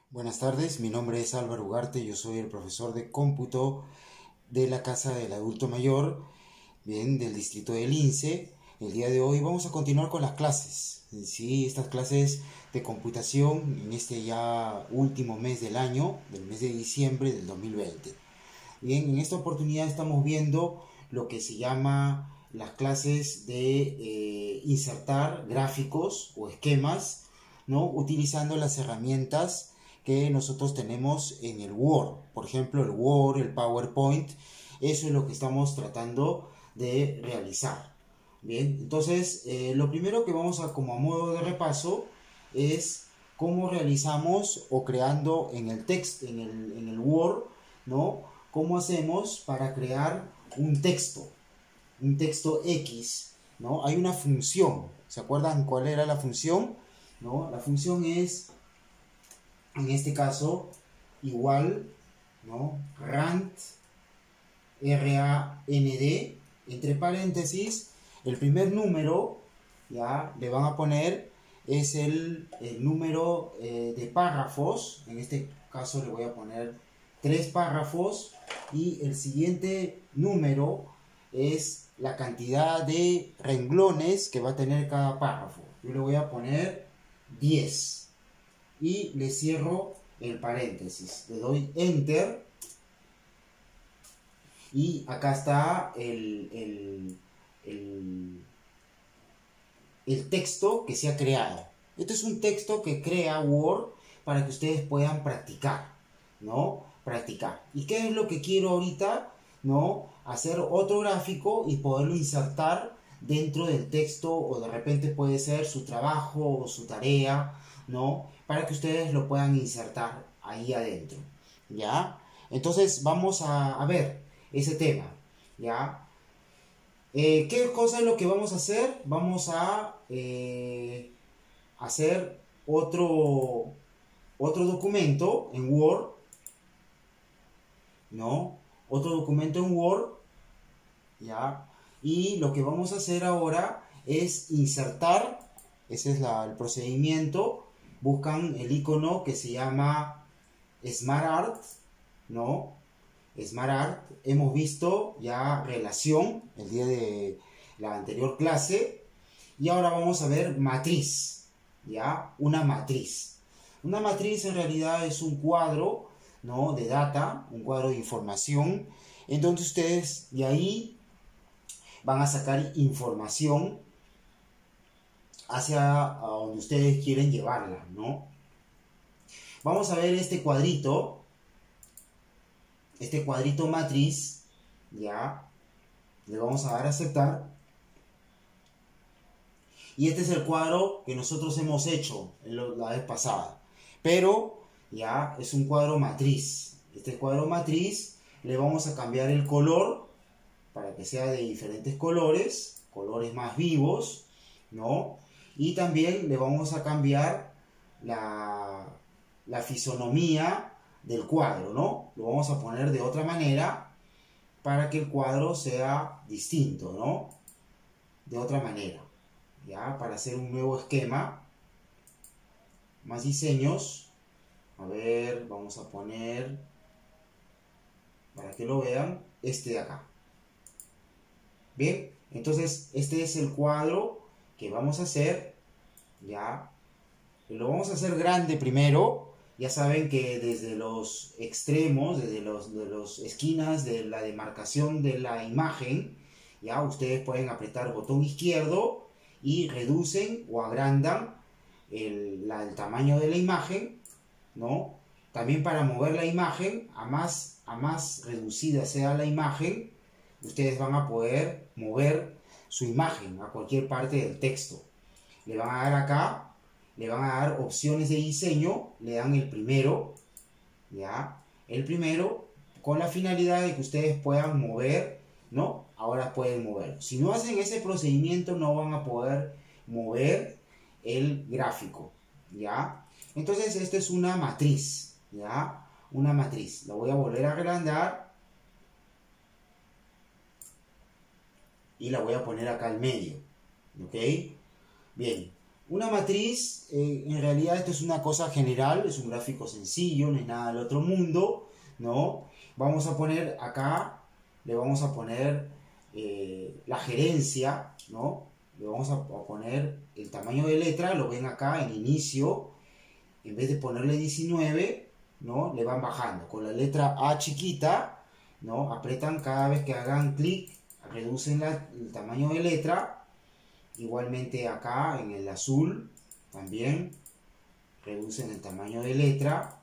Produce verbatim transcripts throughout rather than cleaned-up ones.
Buenas tardes, mi nombre es Álvaro Ugarte, yo soy el profesor de cómputo de la Casa del Adulto Mayor, bien, del distrito del INSE. El día de hoy vamos a continuar con las clases, sí, estas clases de computación en este ya último mes del año, del mes de diciembre del dos mil veinte. Bien, en esta oportunidad estamos viendo lo que se llama las clases de eh, insertar gráficos o esquemas, ¿no? Utilizando las herramientas que nosotros tenemos en el Word. Por ejemplo, el Word, el PowerPoint. Eso es lo que estamos tratando de realizar. Bien, entonces eh, lo primero que vamos a, como a modo de repaso, es cómo realizamos o creando en el text, en el, en el Word, ¿no? Cómo hacemos para crear un texto, un texto X, ¿no? Hay una función, ¿se acuerdan cuál era la función? ¿No? La función es, en este caso, igual, ¿no? Rand, R A N D, entre paréntesis, el primer número, ya, le van a poner, es el, el número eh, de párrafos, en este caso le voy a poner tres párrafos, y el siguiente número es la cantidad de renglones que va a tener cada párrafo. Yo le voy a poner diez y le cierro el paréntesis, le doy enter y acá está el, el, el, el texto que se ha creado. Este es un texto que crea Word para que ustedes puedan practicar, ¿no? Practicar. ¿Y qué es lo que quiero ahorita? ¿No? Hacer otro gráfico y poderlo insertar dentro del texto, o de repente puede ser su trabajo o su tarea, ¿no? Para que ustedes lo puedan insertar ahí adentro, ¿ya? Entonces vamos a, a ver ese tema, ¿ya? Eh, ¿Qué cosa es lo que vamos a hacer? Vamos a eh, hacer otro, otro documento en Word, ¿no? Otro documento en Word, ¿ya? Y lo que vamos a hacer ahora es insertar, ese es la, el procedimiento. Buscan el icono que se llama SmartArt, ¿no? SmartArt, hemos visto ya relación el día de la anterior clase, y ahora vamos a ver matriz, ¿ya? Una matriz. Una matriz en realidad es un cuadro, ¿no? De data, un cuadro de información, en donde ustedes de ahí van a sacar información hacia a donde ustedes quieren llevarla, ¿no? Vamos a ver este cuadrito, este cuadrito matriz, ya, le vamos a dar a aceptar. Y este es el cuadro que nosotros hemos hecho la vez pasada, pero ya es un cuadro matriz. Este cuadro matriz le vamos a cambiar el color para que sea de diferentes colores, colores más vivos, ¿no? Y también le vamos a cambiar la, la fisonomía del cuadro, ¿no? Lo vamos a poner de otra manera para que el cuadro sea distinto, ¿no? De otra manera, ¿ya? Para hacer un nuevo esquema, más diseños. A ver, vamos a poner, para que lo vean, este de acá. Bien, entonces este es el cuadro que vamos a hacer, ¿ya? Lo vamos a hacer grande primero. Ya saben que desde los extremos, desde los, de las esquinas de la demarcación de la imagen, ya ustedes pueden apretar botón izquierdo y reducen o agrandan el, la, el tamaño de la imagen, ¿no? También para mover la imagen, a más, a más reducida sea la imagen, ustedes van a poder mover su imagen a cualquier parte del texto. Le van a dar acá, le van a dar opciones de diseño, le dan el primero, ¿ya? El primero, con la finalidad de que ustedes puedan mover, ¿no? Ahora pueden moverlo. Si no hacen ese procedimiento, no van a poder mover el gráfico, ¿ya? Entonces, esto es una matriz, ¿ya? Una matriz. La voy a volver a agrandar y la voy a poner acá al medio, ¿ok? Bien, Una matriz, eh, en realidad esto es una cosa general, es un gráfico sencillo, no es nada del otro mundo, ¿no? Vamos a poner acá, le vamos a poner eh, la gerencia, ¿no? Le vamos a, a poner el tamaño de letra, lo ven acá en inicio, en vez de ponerle diecinueve, ¿no? Le van bajando. Con la letra A chiquita, ¿no? Apretan cada vez que hagan clic, reducen la, el tamaño de letra. Igualmente acá en el azul también reducen el tamaño de letra.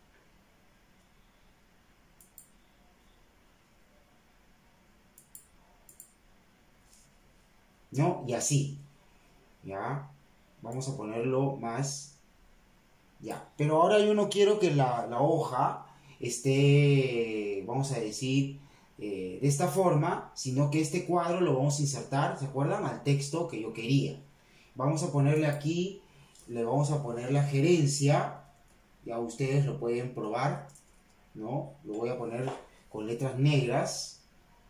¿No? Y así. ¿Ya? Vamos a ponerlo más. Ya. Pero ahora yo no quiero que la, la hoja esté, vamos a decir, eh, de esta forma, sino que este cuadro lo vamos a insertar, ¿se acuerdan? Al texto que yo quería. Vamos a ponerle aquí, le vamos a poner la gerencia, ya ustedes lo pueden probar, ¿no? Lo voy a poner con letras negras,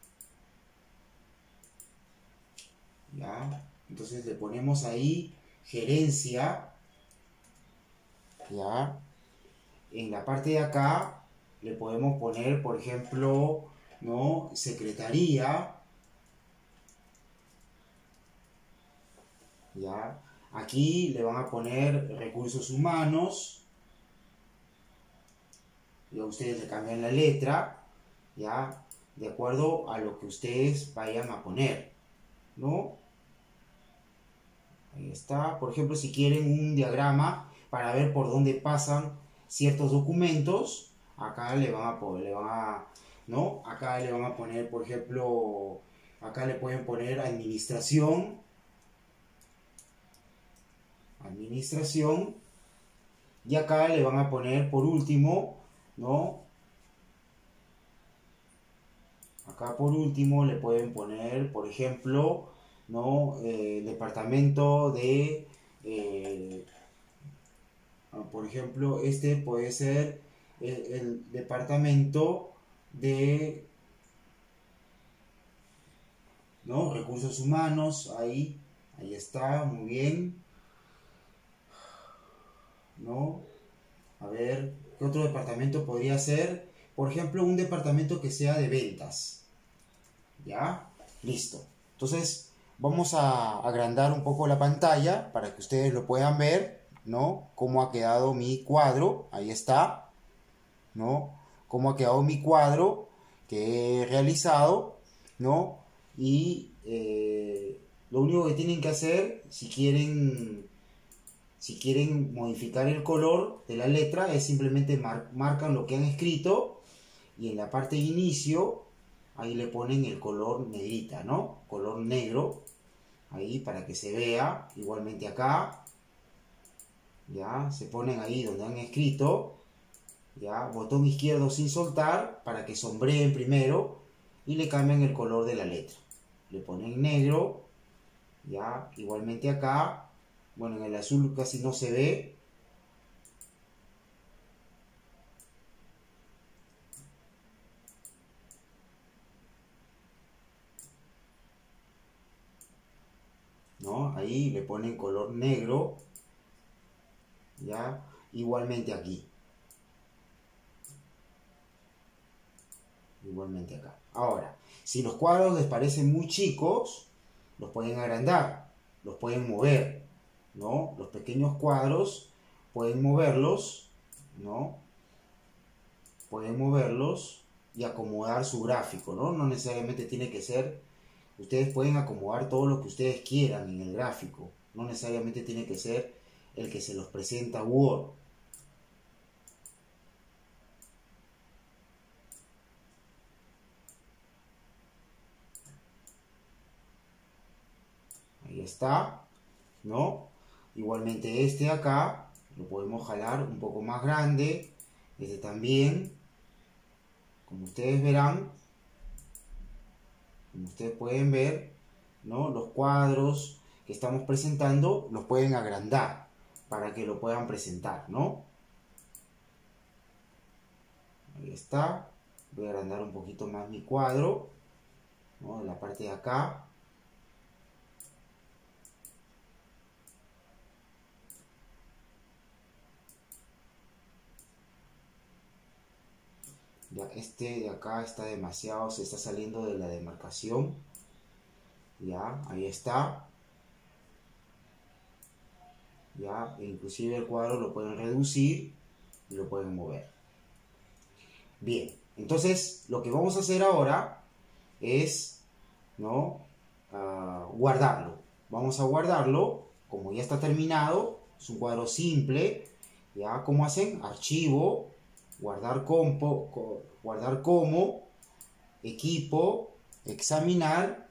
¿ya? Entonces le ponemos ahí gerencia, ¿ya? En la parte de acá le podemos poner, por ejemplo, ¿no? Secretaría, ¿ya? Aquí le van a poner recursos humanos, y a ustedes le cambian la letra, ¿ya? De acuerdo a lo que ustedes vayan a poner, ¿no? Ahí está. Por ejemplo, si quieren un diagrama para ver por dónde pasan ciertos documentos, acá le van a poner, le van a, ¿no? Acá le van a poner, por ejemplo, acá le pueden poner administración, administración, y acá le van a poner por último, ¿no? Acá por último le pueden poner, por ejemplo, ¿no? Eh, departamento de, eh, por ejemplo, este puede ser el, el departamento de, ¿no? Recursos humanos, ahí, ahí está, muy bien, ¿no? A ver, ¿qué otro departamento podría ser? Por ejemplo, un departamento que sea de ventas, ¿ya? Listo. Entonces, vamos a agrandar un poco la pantalla para que ustedes lo puedan ver, ¿no? Cómo ha quedado mi cuadro, ahí está, ¿no? Cómo ha quedado mi cuadro que he realizado, ¿no? Y eh, lo único que tienen que hacer, si quieren, si quieren modificar el color de la letra, es simplemente mar marcan lo que han escrito y en la parte de inicio, ahí le ponen el color negrita, ¿no? Color negro, ahí para que se vea, igualmente acá, ya, se ponen ahí donde han escrito, ya, botón izquierdo sin soltar, para que sombreen primero, y le cambian el color de la letra. Le ponen negro, ya, igualmente acá, bueno, en el azul casi no se ve, ¿no? Ahí le ponen color negro, ya, igualmente aquí. Igualmente acá. Ahora, si los cuadros les parecen muy chicos, los pueden agrandar, los pueden mover, ¿no? Los pequeños cuadros pueden moverlos, ¿no? Pueden moverlos y acomodar su gráfico, ¿no? No necesariamente tiene que ser, ustedes pueden acomodar todo lo que ustedes quieran en el gráfico, no necesariamente tiene que ser el que se los presenta Word. Ahí está, ¿no? Igualmente este de acá lo podemos jalar un poco más grande, este también, como ustedes verán, como ustedes pueden ver, ¿no? Los cuadros que estamos presentando los pueden agrandar para que lo puedan presentar, ¿no? Ahí está, voy a agrandar un poquito más mi cuadro, ¿no? En la parte de acá. Ya, este de acá está demasiado, se está saliendo de la demarcación. Ya, ahí está. Ya, e inclusive el cuadro lo pueden reducir y lo pueden mover. Bien, entonces lo que vamos a hacer ahora es, ¿no? Uh, guardarlo. Vamos a guardarlo, como ya está terminado, es un cuadro simple. Ya, ¿cómo hacen? Archivo, guardar, compo, guardar como, equipo, examinar,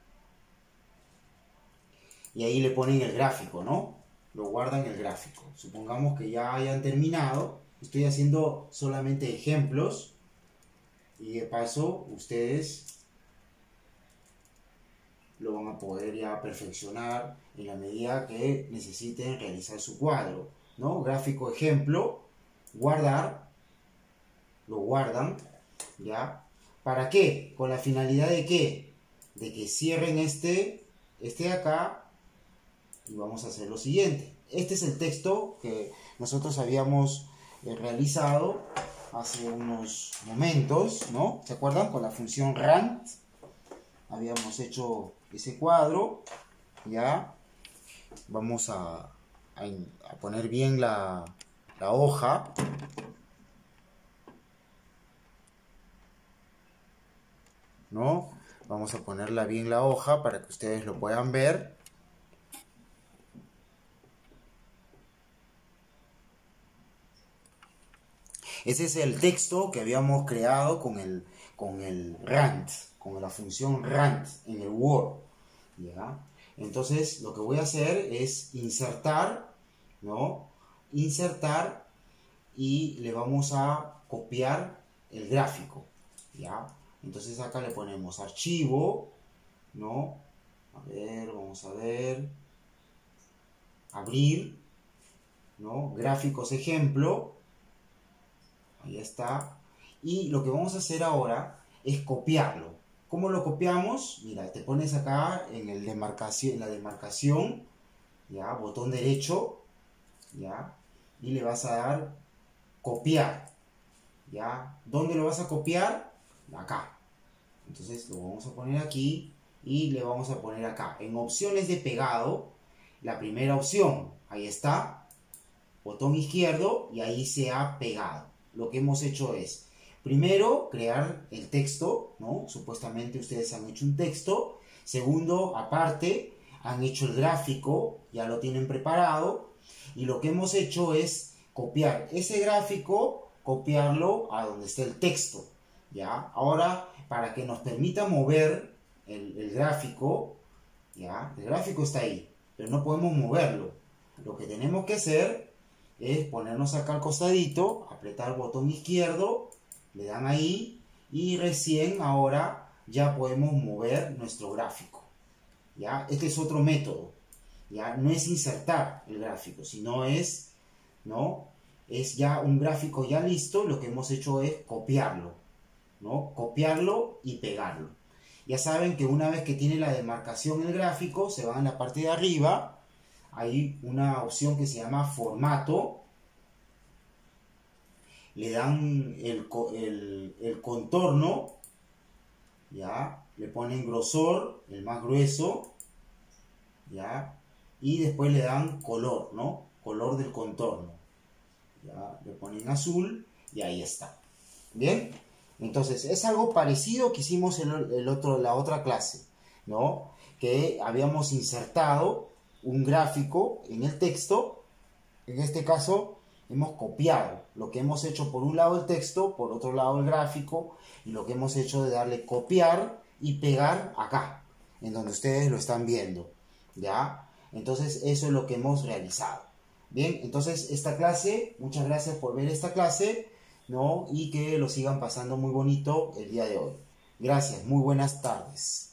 y ahí le ponen el gráfico, ¿no? Lo guardan el gráfico. Supongamos que ya hayan terminado. Estoy haciendo solamente ejemplos y de paso ustedes lo van a poder ya perfeccionar en la medida que necesiten realizar su cuadro, ¿no? Gráfico, ejemplo, guardar, lo guardan, ¿ya? ¿Para qué? Con la finalidad de qué? De que cierren este, este de acá y vamos a hacer lo siguiente. Este es el texto que nosotros habíamos eh, realizado hace unos momentos, ¿no? ¿Se acuerdan? Con la función rand habíamos hecho ese cuadro, ya. Vamos a, a, a poner bien la, la hoja. ¿No? Vamos a ponerla bien la hoja para que ustedes lo puedan ver. Ese es el texto que habíamos creado con el, con el rand, con la función rand en el Word, ¿ya? Entonces lo que voy a hacer es insertar, ¿no? Insertar y le vamos a copiar el gráfico, ¿ya? Entonces acá le ponemos archivo, ¿no? A ver, vamos a ver. Abrir, ¿no? Gráficos ejemplo. Ahí está. Y lo que vamos a hacer ahora es copiarlo. ¿Cómo lo copiamos? Mira, te pones acá en, el demarcación, en la demarcación, ¿ya? Botón derecho, ¿ya? Y le vas a dar copiar, ¿ya? ¿Dónde lo vas a copiar? Acá. Entonces lo vamos a poner aquí y le vamos a poner acá. En opciones de pegado, la primera opción, ahí está, botón izquierdo y ahí se ha pegado. Lo que hemos hecho es, primero, crear el texto, ¿no? Supuestamente ustedes han hecho un texto. Segundo, aparte, han hecho el gráfico, ya lo tienen preparado. Y lo que hemos hecho es copiar ese gráfico, copiarlo a donde está el texto, ¿ya? Ahora, para que nos permita mover el, el gráfico, ¿ya? El gráfico está ahí, pero no podemos moverlo. Lo que tenemos que hacer es ponernos acá al costadito, apretar el botón izquierdo, le dan ahí y recién ahora ya podemos mover nuestro gráfico, ¿ya? Este es otro método, ¿ya? No es insertar el gráfico, sino es, ¿no? Es ya un gráfico ya listo, lo que hemos hecho es copiarlo, ¿no? Copiarlo y pegarlo. Ya saben que una vez que tiene la demarcación el gráfico, se van a la parte de arriba. Hay una opción que se llama formato, le dan el, el, el contorno, ya, le ponen grosor, el más grueso, ya, y después le dan color, ¿no? Color del contorno, ya, le ponen azul y ahí está. Bien, entonces es algo parecido que hicimos en el otro, la otra clase, ¿no? Que habíamos insertado un gráfico en el texto. En este caso hemos copiado lo que hemos hecho por un lado el texto, por otro lado el gráfico, y lo que hemos hecho de darle copiar y pegar acá, en donde ustedes lo están viendo, ¿ya? Entonces eso es lo que hemos realizado. Bien, entonces esta clase, muchas gracias por ver esta clase, ¿no? Y que lo sigan pasando muy bonito el día de hoy. Gracias, muy buenas tardes.